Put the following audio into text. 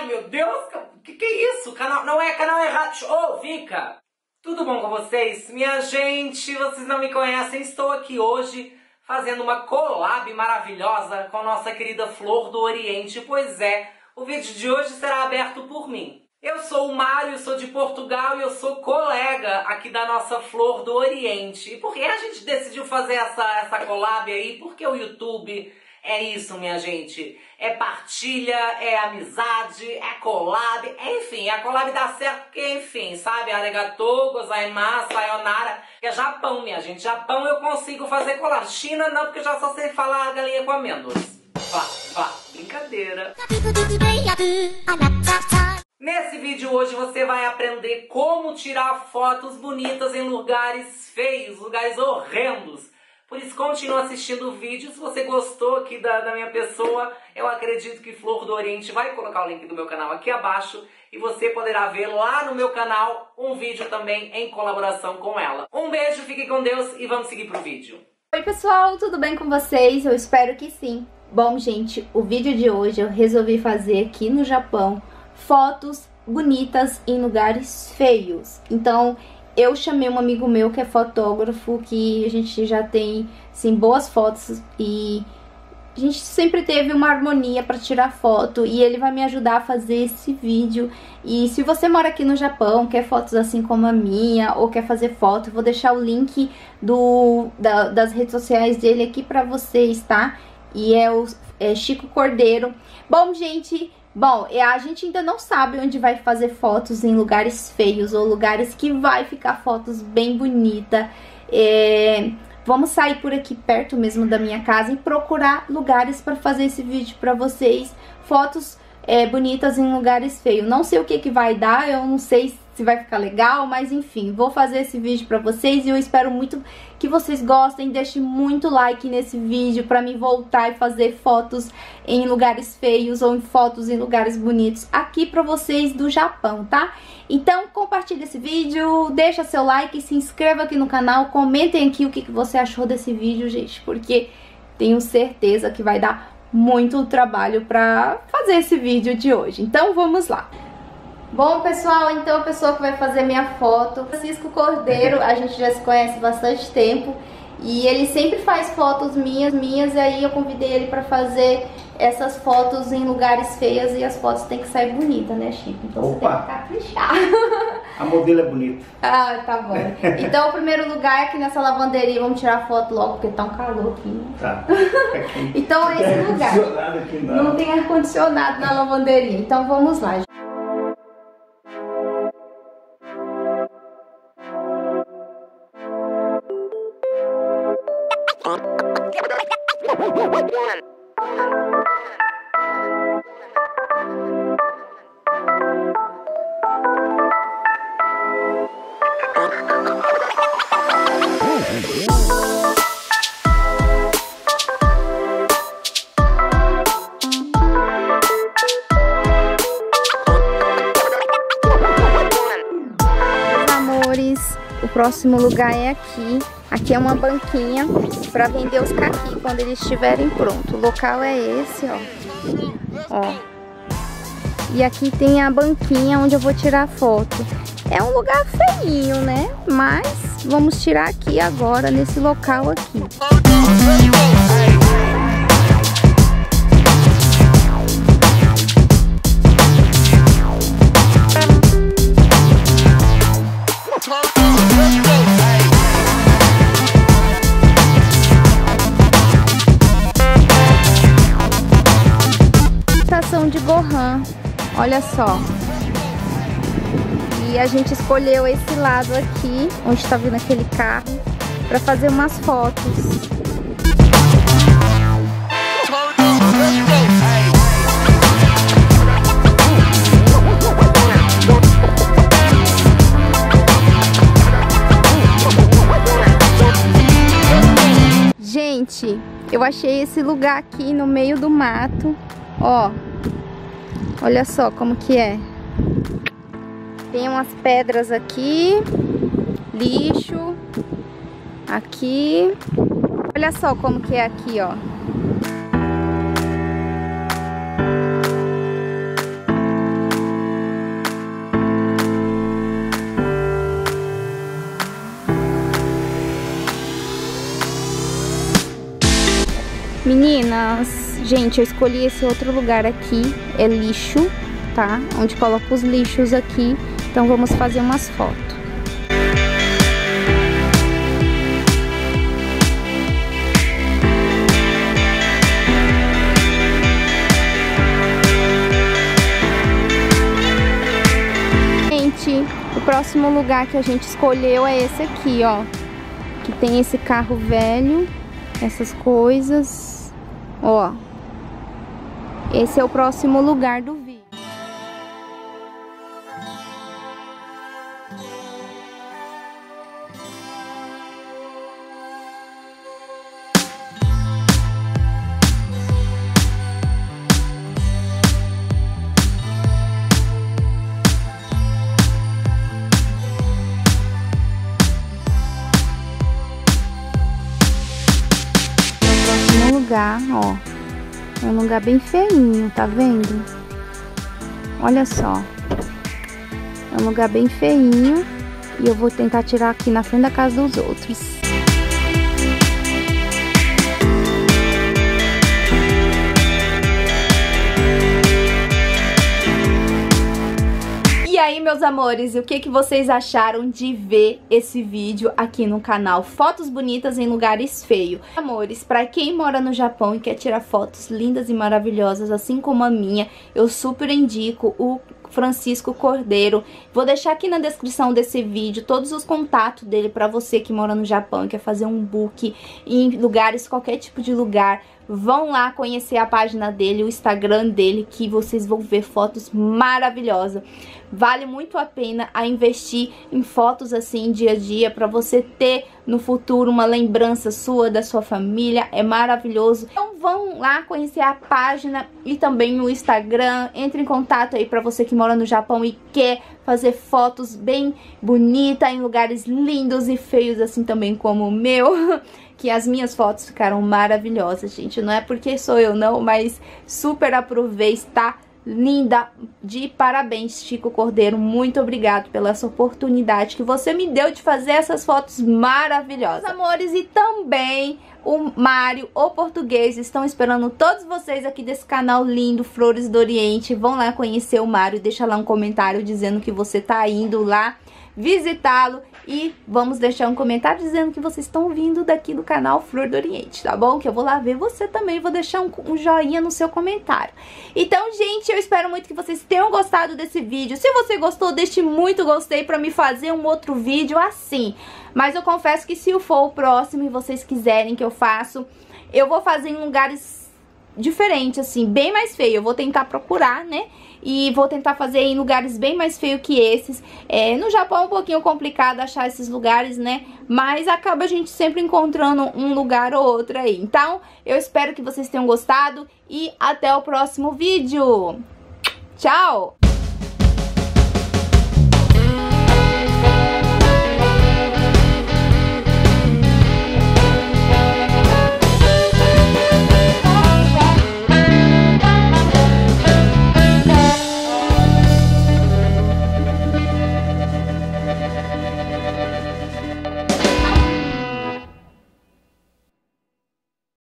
meu Deus, que é isso? Canal errado. Ô, Vika! Tudo bom com vocês? Minha gente, vocês não me conhecem, estou aqui hoje fazendo uma collab maravilhosa com a nossa querida Flor do Oriente. Pois é, o vídeo de hoje será aberto por mim. Eu sou o Mário, sou de Portugal e eu sou colega aqui da nossa Flor do Oriente. E por que a gente decidiu fazer essa collab aí? Porque o YouTube é isso, minha gente. É partilha, é amizade, é collab, enfim, a collab dá certo porque, enfim, sabe? Arigatou, gozaimasu, sayonara, que é Japão, minha gente. Japão eu consigo fazer collab. China não, porque eu já só sei falar galinha com amêndoas. Vá, brincadeira. Nesse vídeo hoje você vai aprender como tirar fotos bonitas em lugares feios, lugares horrendos. Por isso, continua assistindo o vídeo. Se você gostou aqui da minha pessoa, eu acredito que Flor do Oriente vai colocar o link do meu canal aqui abaixo e você poderá ver lá no meu canal um vídeo também em colaboração com ela. Um beijo, fiquem com Deus e vamos seguir pro vídeo. Oi pessoal, tudo bem com vocês? Eu espero que sim. Bom, gente, o vídeo de hoje eu resolvi fazer aqui no Japão fotos bonitas em lugares feios. Então, eu chamei um amigo meu que é fotógrafo, que a gente já tem, assim, boas fotos e a gente sempre teve uma harmonia para tirar foto e ele vai me ajudar a fazer esse vídeo. E se você mora aqui no Japão, quer fotos assim como a minha ou quer fazer foto, eu vou deixar o link das redes sociais dele aqui para vocês, tá? E é Chico Cordeiro. Bom, gente... Bom, a gente ainda não sabe onde vai fazer fotos em lugares feios ou lugares que vai ficar fotos bem bonitas. Vamos sair por aqui perto mesmo da minha casa e procurar lugares para fazer esse vídeo para vocês. Fotos bonitas em lugares feios. Não sei o que vai dar, eu não sei se vai ficar legal, mas enfim, vou fazer esse vídeo pra vocês e eu espero muito que vocês gostem. Deixe muito like nesse vídeo pra mim voltar e fazer fotos em lugares feios ou em fotos em lugares bonitos aqui pra vocês do Japão, tá? Então compartilhe esse vídeo, deixa seu like, se inscreva aqui no canal, comentem aqui o que você achou desse vídeo, gente, porque tenho certeza que vai dar muito trabalho pra fazer esse vídeo de hoje. Então vamos lá. Bom, pessoal, então a pessoa que vai fazer minha foto, Francisco Cordeiro, a gente já se conhece bastante tempo e ele sempre faz fotos minhas, e aí eu convidei ele pra fazer essas fotos em lugares feios e as fotos tem que sair bonitas, né, Chico? Então você tem que caprichar. A modelo é bonita. Ah, tá bom. Então o primeiro lugar é aqui nessa lavanderia, vamos tirar foto logo porque tá um calor aqui, né? Tá. Então é esse lugar. Aqui não tem ar-condicionado na lavanderia, então vamos lá, gente. O próximo lugar é aqui. Aqui é uma banquinha para vender os caqui quando eles estiverem prontos. O local é esse, ó. E aqui tem a banquinha onde eu vou tirar foto. É um lugar feinho, né? Mas vamos tirar aqui agora, nesse local aqui. De Gohan, olha só. E a gente escolheu esse lado aqui, onde está vindo aquele carro, para fazer umas fotos. Gente, eu achei esse lugar aqui no meio do mato, ó. Olha só como que é. Tem umas pedras aqui, lixo, aqui. Olha só como que é aqui, ó. Meninas, gente, eu escolhi esse outro lugar aqui, é lixo, tá? Onde coloca os lixos aqui, então vamos fazer umas fotos. Gente, o próximo lugar que a gente escolheu é esse aqui, ó, que tem esse carro velho, essas coisas. Ó, esse é o próximo lugar do vídeo. Lugar, ó, é um lugar bem feinho, tá vendo? Olha só, é um lugar bem feinho e eu vou tentar tirar aqui na frente da casa dos outros. E aí, meus amores, e o que vocês acharam de ver esse vídeo aqui no canal? Fotos bonitas em lugares feios. Amores, pra quem mora no Japão e quer tirar fotos lindas e maravilhosas, assim como a minha, eu super indico o Francisco Cordeiro. Vou deixar aqui na descrição desse vídeo todos os contatos dele pra você que mora no Japão e quer fazer um book em lugares, qualquer tipo de lugar. Vão lá conhecer a página dele, o Instagram dele, que vocês vão ver fotos maravilhosas. Vale muito a pena a investir em fotos assim dia a dia, para você ter no futuro uma lembrança sua, da sua família. É maravilhoso. Então vão lá conhecer a página e também o Instagram. Entre em contato aí para você que mora no Japão e quer fazer fotos bem bonitas em lugares lindos e feios assim também como o meu. Que as minhas fotos ficaram maravilhosas, gente. Não é porque sou eu não, mas super aprovei, está linda, de parabéns, Chico Cordeiro. Muito obrigado pela essa oportunidade que você me deu de fazer essas fotos maravilhosas. Amores, e também o Mário, o português, estão esperando todos vocês aqui desse canal lindo, Flores do Oriente. Vão lá conhecer o Mário, deixa lá um comentário dizendo que você tá indo lá visitá-lo e vamos deixar um comentário dizendo que vocês estão vindo daqui do canal Flor do Oriente, tá bom? Que eu vou lá ver você também, vou deixar um joinha no seu comentário. Então, gente, eu espero muito que vocês tenham gostado desse vídeo. Se você gostou, deixe muito gostei pra me fazer um outro vídeo assim. Mas eu confesso que se for o próximo e vocês quiserem que eu faça, eu vou fazer em lugares diferentes, assim, bem mais feio. Eu vou tentar procurar, né? E vou tentar fazer em lugares bem mais feios que esses. No Japão é um pouquinho complicado achar esses lugares, né? Mas acaba a gente sempre encontrando um lugar ou outro aí. Então, eu espero que vocês tenham gostado e até o próximo vídeo. Tchau!